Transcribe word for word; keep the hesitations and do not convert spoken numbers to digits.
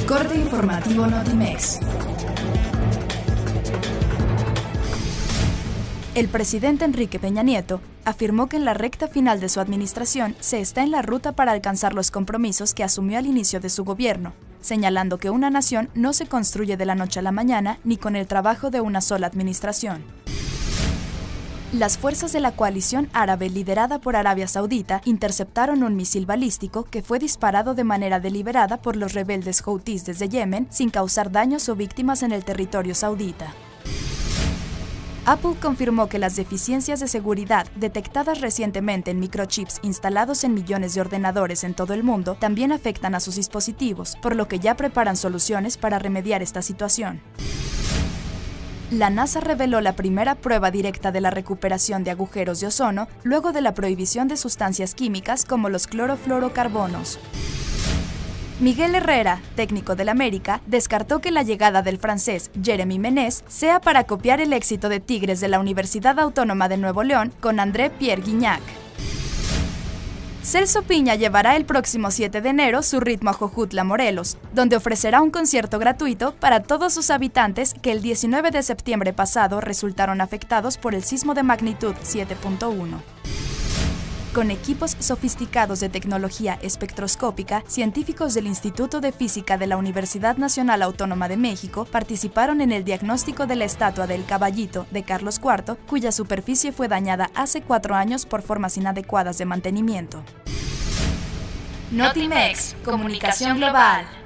Corte informativo Notimex. El presidente Enrique Peña Nieto afirmó que en la recta final de su administración se está en la ruta para alcanzar los compromisos que asumió al inicio de su gobierno, señalando que una nación no se construye de la noche a la mañana ni con el trabajo de una sola administración. Las fuerzas de la coalición árabe liderada por Arabia Saudita interceptaron un misil balístico que fue disparado de manera deliberada por los rebeldes houthis desde Yemen sin causar daños o víctimas en el territorio saudita. Apple confirmó que las deficiencias de seguridad detectadas recientemente en microchips instalados en millones de ordenadores en todo el mundo también afectan a sus dispositivos, por lo que ya preparan soluciones para remediar esta situación. La NASA reveló la primera prueba directa de la recuperación de agujeros de ozono luego de la prohibición de sustancias químicas como los clorofluorocarbonos. Miguel Herrera, técnico del América, descartó que la llegada del francés Jérémy Ménez sea para copiar el éxito de Tigres de la Universidad Autónoma de Nuevo León con André Pierre Gignac. Celso Piña llevará el próximo siete de enero su ritmo a Jojutla, Morelos, donde ofrecerá un concierto gratuito para todos sus habitantes que el diecinueve de septiembre pasado resultaron afectados por el sismo de magnitud siete punto uno. Con equipos sofisticados de tecnología espectroscópica, científicos del Instituto de Física de la Universidad Nacional Autónoma de México participaron en el diagnóstico de la estatua del Caballito de Carlos cuarto, cuya superficie fue dañada hace cuatro años por formas inadecuadas de mantenimiento. Notimex, comunicación global.